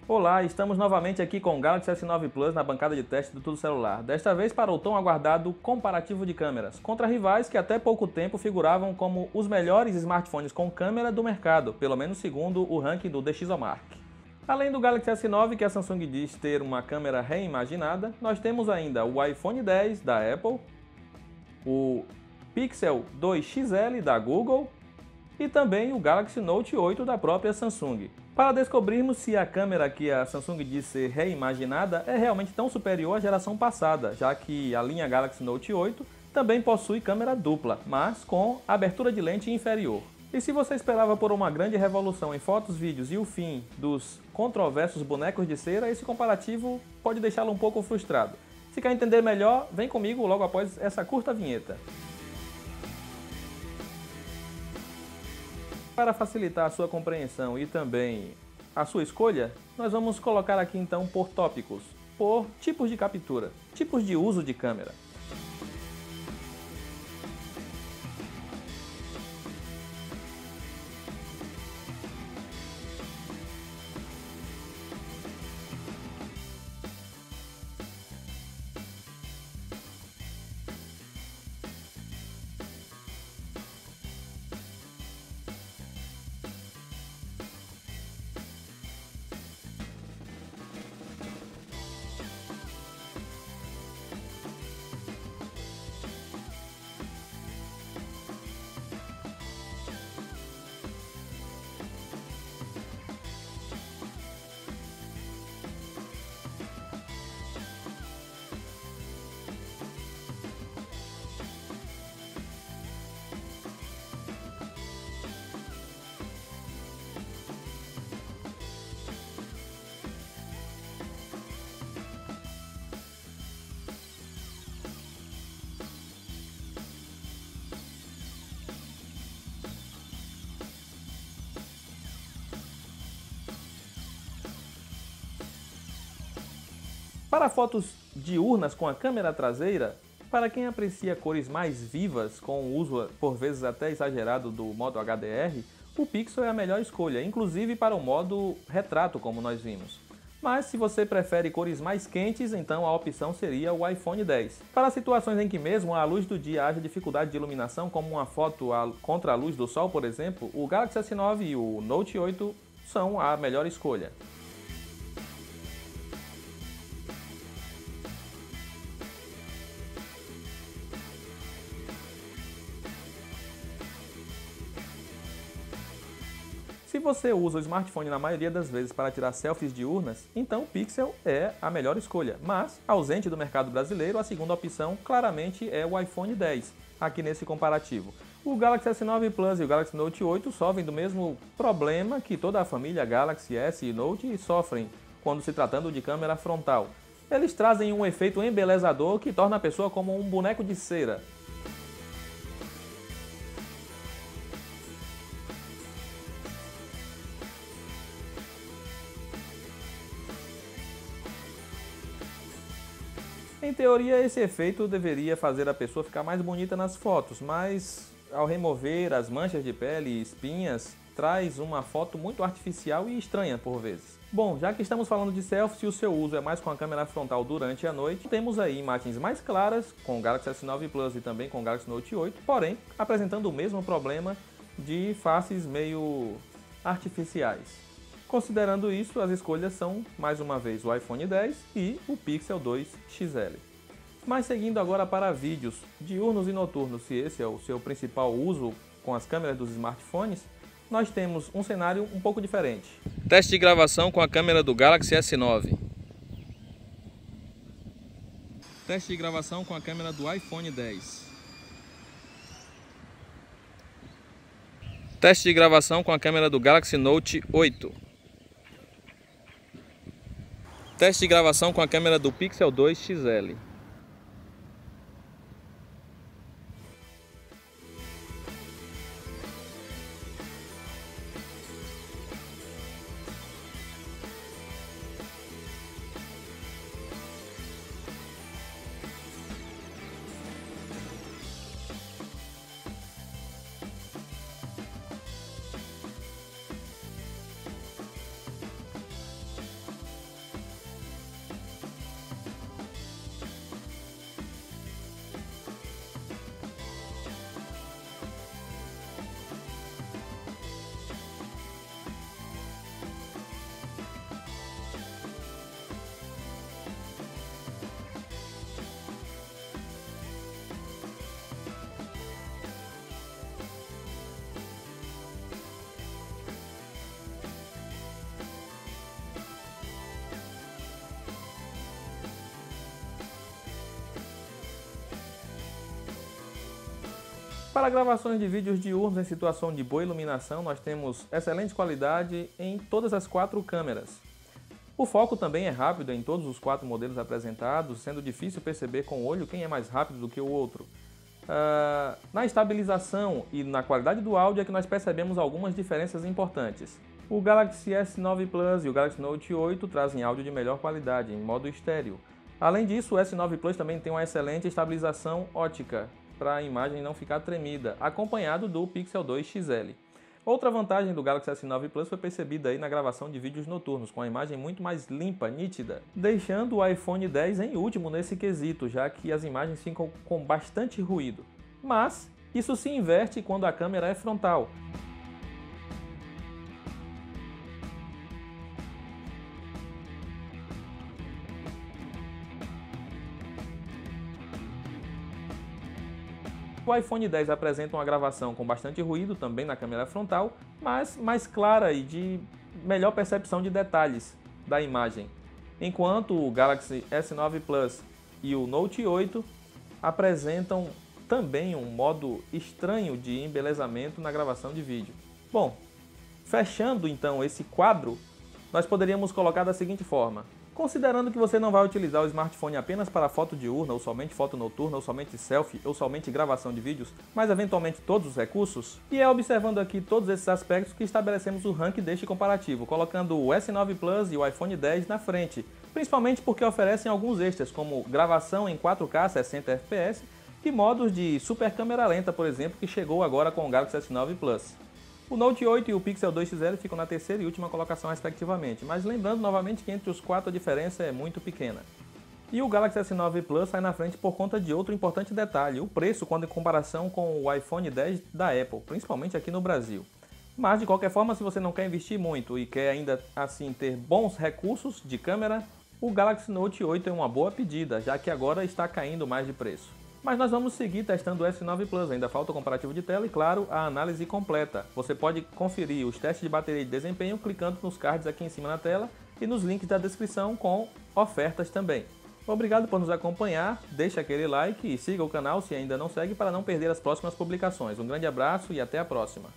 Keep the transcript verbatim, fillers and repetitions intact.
Olá, estamos novamente aqui com o Galaxy S nove Plus na bancada de teste do Tudo Celular. Desta vez para o tão aguardado comparativo de câmeras, contra rivais que até pouco tempo figuravam como os melhores smartphones com câmera do mercado, pelo menos segundo o ranking do DxOMark. Além do Galaxy S nove, que a Samsung diz ter uma câmera reimaginada, nós temos ainda o iPhone dez da Apple, o Pixel dois X L da Google e também o Galaxy Note oito da própria Samsung. Para descobrirmos se a câmera que a Samsung diz ser reimaginada é realmente tão superior à geração passada, já que a linha Galaxy Note oito também possui câmera dupla, mas com abertura de lente inferior. E se você esperava por uma grande revolução em fotos, vídeos e o fim dos controversos bonecos de cera, esse comparativo pode deixá-lo um pouco frustrado. Se quer entender melhor, vem comigo logo após essa curta vinheta. Para facilitar a sua compreensão e também a sua escolha, nós vamos colocar aqui então por tópicos, por tipos de captura, tipos de uso de câmera. Para fotos diurnas com a câmera traseira, para quem aprecia cores mais vivas, com o uso por vezes até exagerado do modo H D R, o Pixel é a melhor escolha, inclusive para o modo retrato, como nós vimos. Mas se você prefere cores mais quentes, então a opção seria o iPhone dez. Para situações em que mesmo à luz do dia haja dificuldade de iluminação, como uma foto contra a luz do sol, por exemplo, o Galaxy S nove e o Note oito são a melhor escolha. Se você usa o smartphone na maioria das vezes para tirar selfies diurnas, então o Pixel é a melhor escolha. Mas, ausente do mercado brasileiro, a segunda opção claramente é o iPhone dez, aqui nesse comparativo. O Galaxy S nove Plus e o Galaxy Note oito sofrem do mesmo problema que toda a família Galaxy S e Note sofrem quando se tratando de câmera frontal. Eles trazem um efeito embelezador que torna a pessoa como um boneco de cera. Em teoria, esse efeito deveria fazer a pessoa ficar mais bonita nas fotos, mas ao remover as manchas de pele e espinhas, traz uma foto muito artificial e estranha por vezes. Bom, já que estamos falando de selfies e o seu uso é mais com a câmera frontal durante a noite, temos aí imagens mais claras com o Galaxy S nove Plus e também com o Galaxy Note oito, porém apresentando o mesmo problema de faces meio artificiais. Considerando isso, as escolhas são, mais uma vez, o iPhone dez e o Pixel dois X L. Mas seguindo agora para vídeos diurnos e noturnos, se esse é o seu principal uso com as câmeras dos smartphones, nós temos um cenário um pouco diferente. Teste de gravação com a câmera do Galaxy S nove. Teste de gravação com a câmera do iPhone dez. Teste de gravação com a câmera do Galaxy Note oito. Teste de gravação com a câmera do Pixel dois X L. Para gravações de vídeos diurnos em situação de boa iluminação, nós temos excelente qualidade em todas as quatro câmeras. O foco também é rápido em todos os quatro modelos apresentados, sendo difícil perceber com o olho quem é mais rápido do que o outro. Uh, na estabilização e na qualidade do áudio é que nós percebemos algumas diferenças importantes. O Galaxy S nove Plus e o Galaxy Note oito trazem áudio de melhor qualidade, em modo estéreo. Além disso, o S nove Plus também tem uma excelente estabilização ótica, para a imagem não ficar tremida, acompanhado do Pixel dois X L. Outra vantagem do Galaxy S nove Plus foi percebida aí na gravação de vídeos noturnos, com a imagem muito mais limpa, nítida, deixando o iPhone dez em último nesse quesito, já que as imagens ficam com bastante ruído. Mas isso se inverte quando a câmera é frontal. O iPhone dez apresenta uma gravação com bastante ruído também na câmera frontal, mas mais clara e de melhor percepção de detalhes da imagem, enquanto o Galaxy S nove Plus e o Note oito apresentam também um modo estranho de embelezamento na gravação de vídeo. Bom, fechando então esse quadro, nós poderíamos colocar da seguinte forma. Considerando que você não vai utilizar o smartphone apenas para foto diurna, ou somente foto noturna, ou somente selfie, ou somente gravação de vídeos, mas eventualmente todos os recursos, e é observando aqui todos esses aspectos que estabelecemos o ranking deste comparativo, colocando o S nove Plus e o iPhone dez na frente, principalmente porque oferecem alguns extras, como gravação em quatro K sessenta F P S e modos de super câmera lenta, por exemplo, que chegou agora com o Galaxy S nove Plus. O Note oito e o Pixel dois X L ficam na terceira e última colocação respectivamente, mas lembrando novamente que entre os quatro a diferença é muito pequena. E o Galaxy S nove Plus sai na frente por conta de outro importante detalhe, o preço quando em comparação com o iPhone dez da Apple, principalmente aqui no Brasil. Mas de qualquer forma, se você não quer investir muito e quer ainda assim ter bons recursos de câmera, o Galaxy Note oito é uma boa pedida, já que agora está caindo mais de preço. Mas nós vamos seguir testando o S nove Plus, ainda falta o comparativo de tela e, claro, a análise completa. Você pode conferir os testes de bateria e de desempenho clicando nos cards aqui em cima na tela e nos links da descrição com ofertas também. Obrigado por nos acompanhar, deixe aquele like e siga o canal se ainda não segue para não perder as próximas publicações. Um grande abraço e até a próxima!